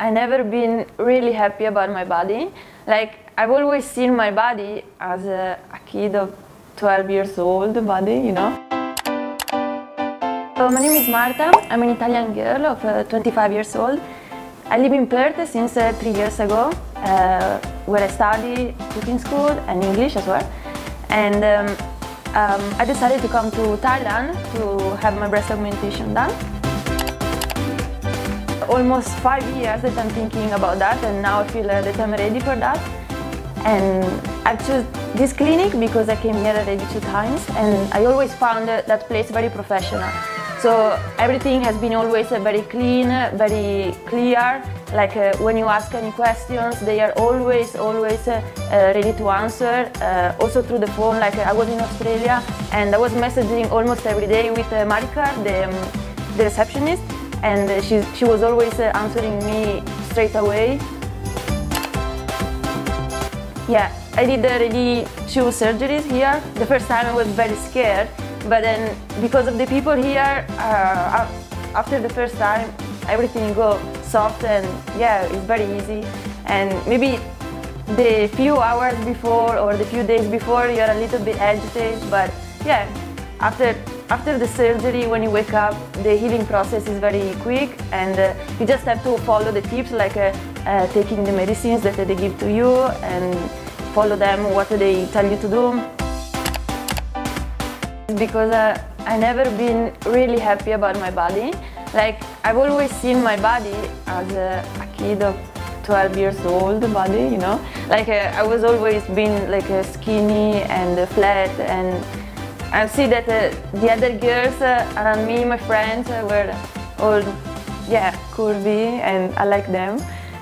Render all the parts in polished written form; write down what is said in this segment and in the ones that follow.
I never been really happy about my body. Like, I've always seen my body as a kid of 12 years old body, you know. So my name is Marta. I'm an Italian girl of 25 years old. I live in Perth since 3 years ago, where I study cooking school and English as well. And I decided to come to Thailand to have my breast augmentation done. Almost 5 years that I'm thinking about that, and now I feel that I'm ready for that. And I chose this clinic because I came here already 2 times, and I always found that place very professional. So everything has been always very clean, very clear. Like when you ask any questions, they are always ready to answer. Also through the phone, like I was in Australia and I was messaging almost every day with Marika, the receptionist, and she was always answering me straight away. Yeah, I did already 2 surgeries here. The first time I was very scared, but then because of the people here, after the first time, everything goes soft and yeah, it's very easy. And maybe the few hours before or the few days before, you're a little bit agitated, but yeah, after the surgery, when you wake up, the healing process is very quick, and you just have to follow the tips, like taking the medicines that they give to you and follow them what they tell you to do. Because I never been really happy about my body. Like, I've always seen my body as a kid of 12 years old body, you know. Like I was always been like skinny and flat, and I see that the other girls around me, my friends, were all, yeah, curvy, and I like them.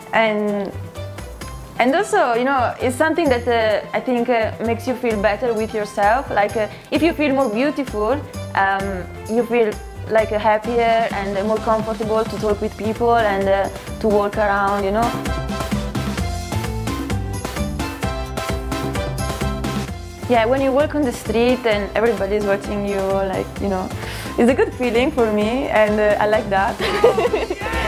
And also, you know, it's something that I think makes you feel better with yourself. Like if you feel more beautiful, you feel like happier and more comfortable to talk with people and to walk around, you know. Yeah, when you walk on the street and everybody's watching you, like, you know, it's a good feeling for me, and I like that.